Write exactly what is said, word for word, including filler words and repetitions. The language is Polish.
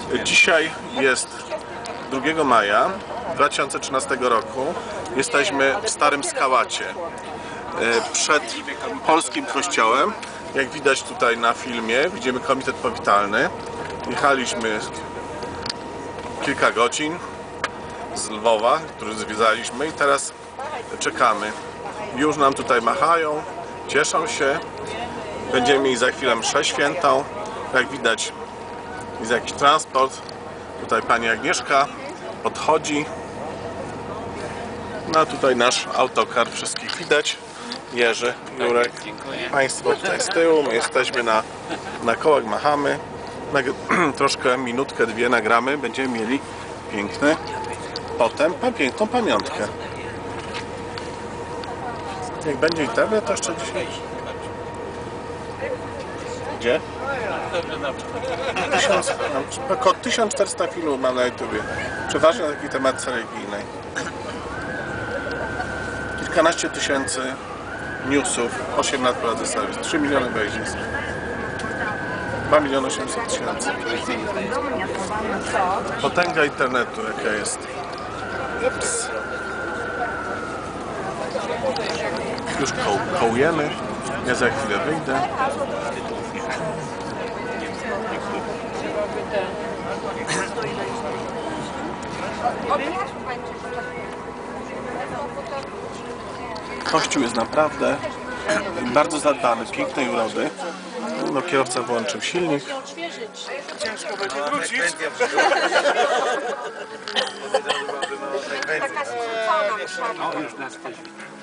Dzisiaj jest drugiego maja dwa tysiące trzynastego roku. Jesteśmy w Starym Skałacie, przed polskim kościołem. Jak widać tutaj na filmie, widzimy komitet powitalny. Jechaliśmy kilka godzin z Lwowa, który zwiedzaliśmy, i teraz czekamy. Już nam tutaj machają, cieszą się. Będziemy mieli za chwilę mszę świętą. Jak widać, jest jakiś transport. Tutaj pani Agnieszka podchodzi. No tutaj nasz autokar, wszystkich widać. Jerzy, Jurek, państwo tutaj z tyłu. My jesteśmy na, na kołach, machamy. Troszkę, minutkę, dwie nagramy. Będziemy mieli piękny, potem piękną pamiątkę. Jak będzie internet, to jeszcze dzisiaj. Gdzie? Tysiąc, około tysiąc czterysta filmów mam na YouTubie. Przeważnie na taki temat religijnej. Kilkanaście tysięcy newsów, osiem lat prowadzę serwis, trzy miliony obejrzeń. dwa miliony osiemset tysięcy. Potęga internetu jaka jest. Ups. Już koł, kołujemy. Ja za chwilę wyjdę. Kościół jest naprawdę bardzo zadbany, pięknej urody. No, kierowca włączył silnik. Ciężko będzie wrócić. Taka skrócona.